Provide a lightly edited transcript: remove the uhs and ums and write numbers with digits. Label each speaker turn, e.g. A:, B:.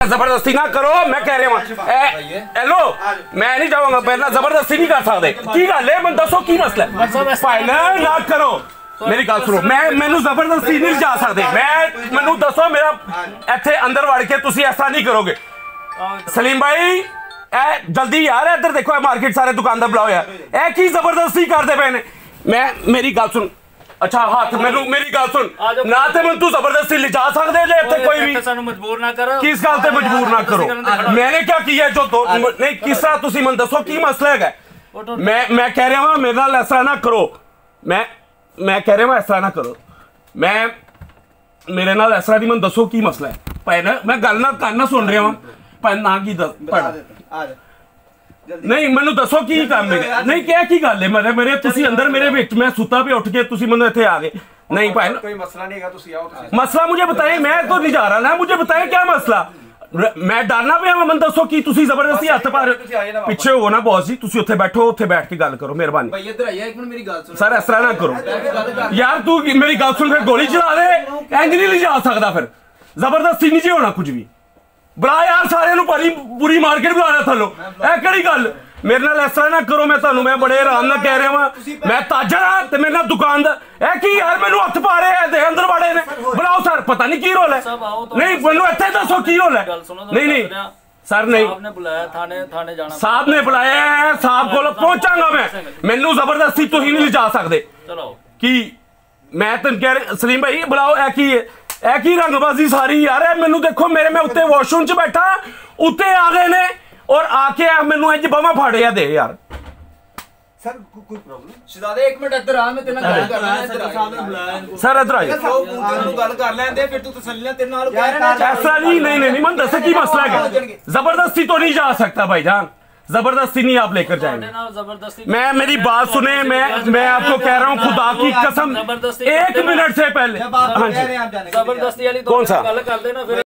A: जबरदस्ती ना करो, मैं कह रहा हूँ हेलो मैं नहीं जाऊंगा पहला, जबरदस्ती नहीं कर सकते की गल है, मैं दसो की मसला है फाइनल ना करो मेरी गल सुनो, मैनू जबरदस्ती नहीं जा सकते, मैनू दसो मेरा इत्थे अंदर वड़ के तुसी ऐसा नहीं करोगे। सलीम भाई जल्दी यार इधर देखो, मार्केट सारे दुकानदार बुलाओ यार, ए की जबरदस्ती करते पे ने। मैं मेरी गल सुन, अच्छा हाथ मैनू मेरी गल सुन ना ते मैं तू जबरदस्ती ले जा सकदे जे इत्थे कोई भी
B: सानू मजबूर ना करो, किस
A: गल ते मजबूर ना करो। मैंने क्या किया जो तो नहीं किस तरह तुसी मन दसो की मसला है। मैं कह रहा हूं मेरे नाल ऐसा ना करो, मैं कह रहा हूं ऐसा ना करो, मैं मेरे नाल ऐसा नहीं, मन दसो की मसला है भाई ना, मैं गल ना कान सुन रहा हूं भाई ना की दस नहीं मैनू दसो की काम है, नहीं क्या की गल है मेरे तुसी अंदर मेरे विच मैं सुता पे उठ के तुसी मैनू इत्थे आ गए, नहीं भाई
C: कोई मसला नहीं है, तुसी आओ
A: मसला मुझे बताइए, मैं तो नहीं जा रहा ना, मुझे बताइए क्या मसला, मैं डरना पे मैं दसो की तुसी जबरदस्ती हथ पा पिछे हो ना बॉस जी, तुसी उत्थे बैठो, उत्थे बैठ के गल करो मेहरबानी।
C: भाई इधर आइए एक मिनट मेरी गल सुनो
A: सर इस तरह ना करो यार, तू मेरी गल सुन फिर गोली चला दे, इंज नहीं ले जा सकदा, फिर जबरदस्ती नहीं जी होना कुछ भी, बुला यार सारे पूरी मार्केट बुला रहा थलो, ए केड़ी गल मेरे नाल इस तरह ना करो, मैं तुहानू मैं बड़े आराम नाल कह रहा हां, मैं ताजा हां ते मेरे नाल दुकानदार ए की यार मैनू हथ पा रहे हैं अंदर वाड़े ने, बुलाओ सर पता नहीं की रोल है, नहीं मैनू इत्थे दसो की रोल है, नहीं सर नहीं
B: साहब ने बुलाया, थाने जाना,
A: साहब ने बुलाया है, साहब को पहुंचांगा मैं, मैनू जबरदस्ती तुसीं नहीं जा सकदे
B: चलो
A: की मैं तेन कह रहा सलीम भाई बुलाओ, ए की रंगबाजी सारी यार है, मैनू देखो मेरे मैं उत्ते वॉशरूम च बैठा उत्ते आ गए ने और आके मैनू इंज बावां फाड़िया दे यार।
C: सर कोई प्रॉब्लम शहजादे एक मिनट इधर आ, मैं तेरे नाल गल कर रहा हूं, साहब ने बुलाया
A: सर इधर आइए,
C: तू गल कर लेंदे फिर तू तसल्ली तेरे नाल कह रहा है
A: ऐसा नहीं मन दस की मसला है, जबरदस्ती तो नहीं जा सकता भाईजान, जबरदस्ती नहीं आप लेकर जाएंगे, मैं मेरी बात सुने, मैं आपको कह रहा हूँ खुदा की कसम 1 मिनट से पहले,
B: जबरदस्ती वाली
A: कौन सा
B: गल कर देना फिर